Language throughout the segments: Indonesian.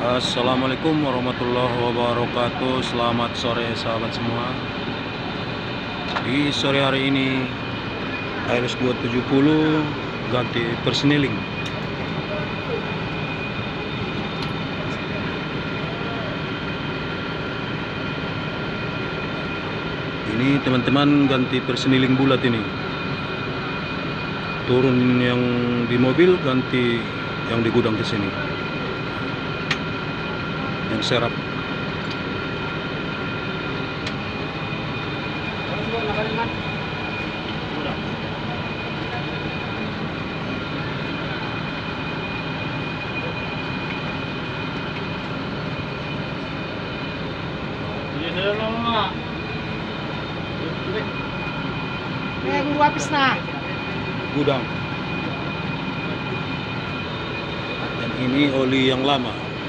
Assalamualaikum warahmatullahi wabarakatuh. Selamat sore sahabat semua. Di sore hari ini ARS 270 ganti persneling. Ini teman-teman ganti persneling bulat ini. Turun yang di mobil, ganti yang di gudang ke sini. Yang serap. Guru habis nah. Gudang. Dan ini oli yang lama.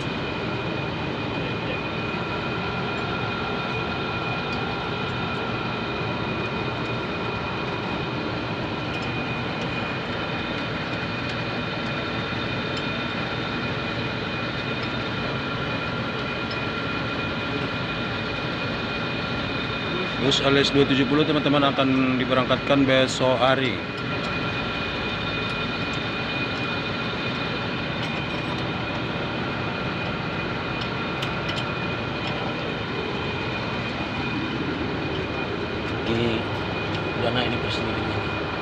Bus ALS 270 teman-teman akan diberangkatkan besok hari. Ini udah naik ini persnelingnya.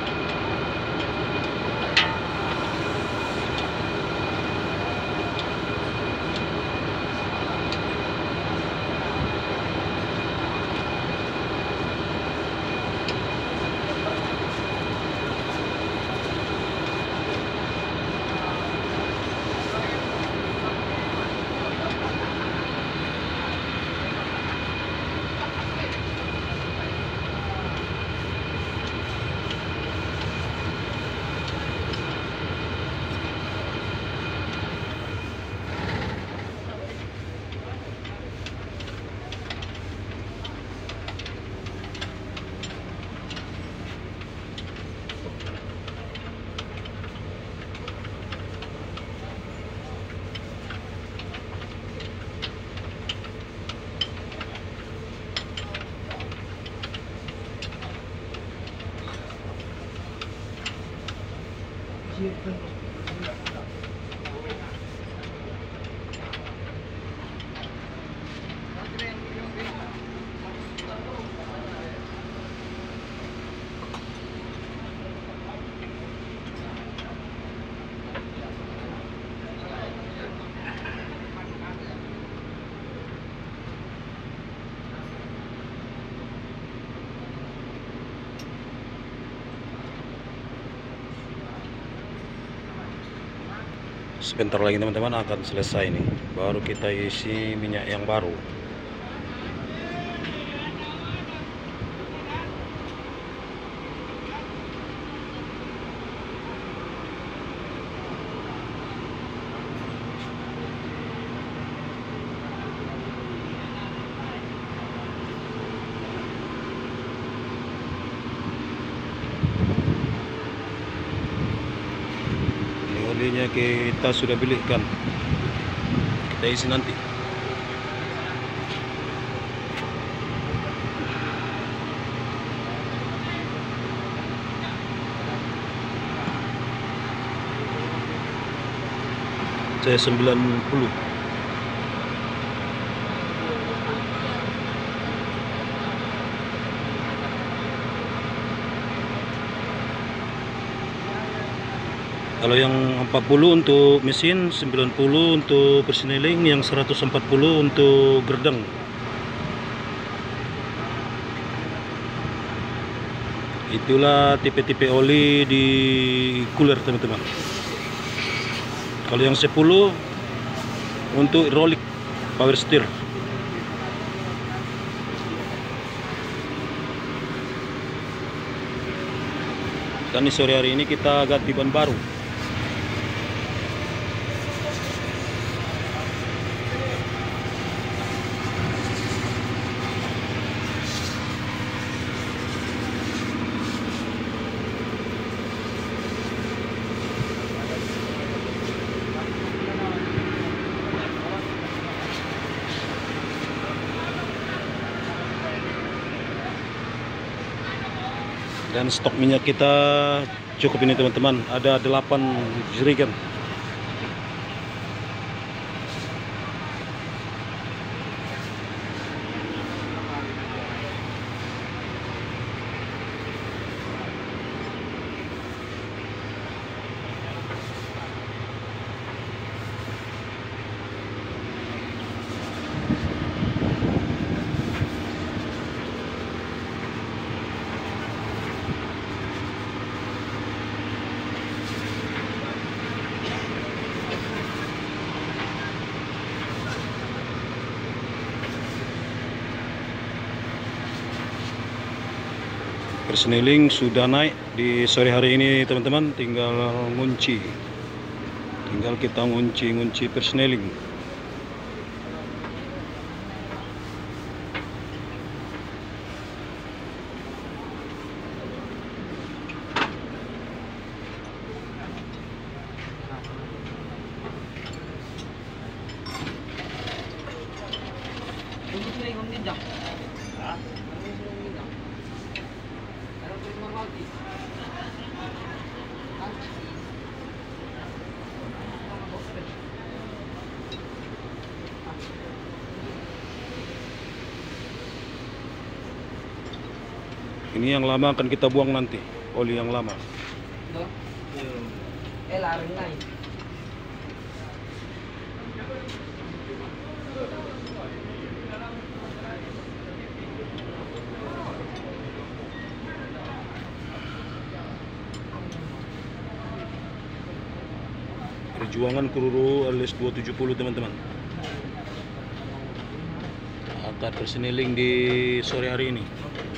Sebentar lagi teman-teman akan selesai nih, baru kita isi minyak yang baru. Olinya kita sudah belikan, kita isi nanti. Saya 90. Kalau yang 40 untuk mesin, 90 untuk persneling, yang 140 untuk gerdang. Itulah tipe-tipe oli di cooler teman-teman. Kalau yang 10 untuk hydraulic power steer. Dan di sore hari ini kita ganti ban baru. Dan stok minyak kita cukup ini teman-teman, ada 8 jerigen. Persneling sudah naik di sore hari ini teman-teman, tinggal kita ngunci persneling. Ini yang lama akan kita buang nanti, oli yang lama. Perjuangan Kururu alias 270 teman-teman. Akad persneling di sore hari ini.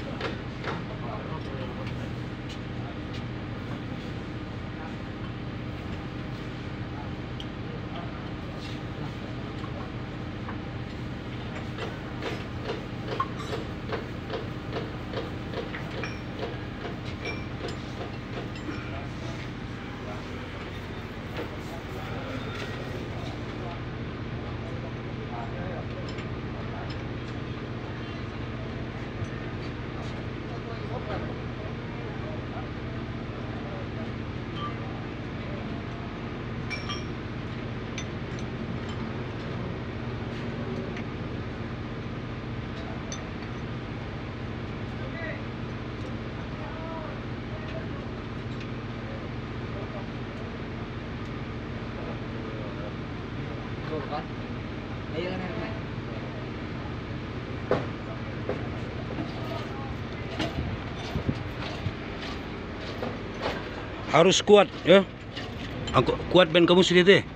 Harus kuat ya. Aku kuat ben kamu sini deh.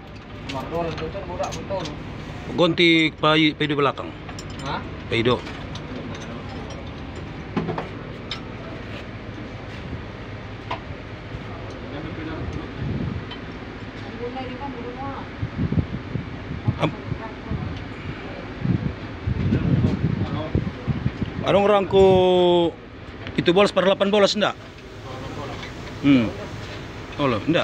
Gonti paido belakang. Hah? Paido. Anong rangko itu bolas per 8 bolas enggak? Oh loh, enggak.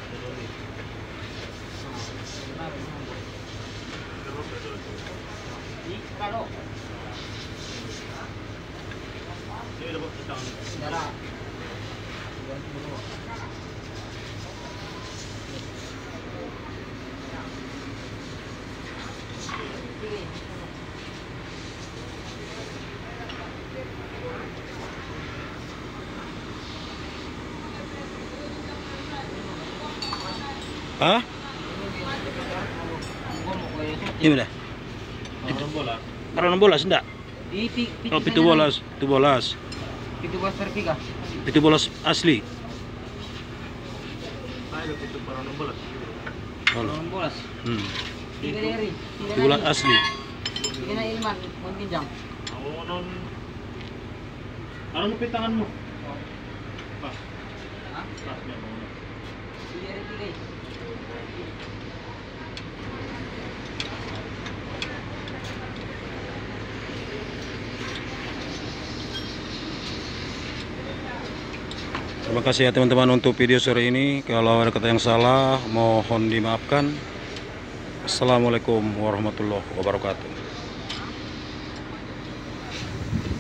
Hah? Ini mana? Karena bolas enggak? Oh, pitu bolas. Pitu bolas vertika. Pitu bolas asli. Pitu bolas. Pitu bolas asli. Ini ilman, monginjang. Ano pitanganmu? Pas. Terima kasih ya teman-teman untuk video sore ini. Kalau ada kata yang salah mohon dimaafkan. Assalamualaikum warahmatullahi wabarakatuh.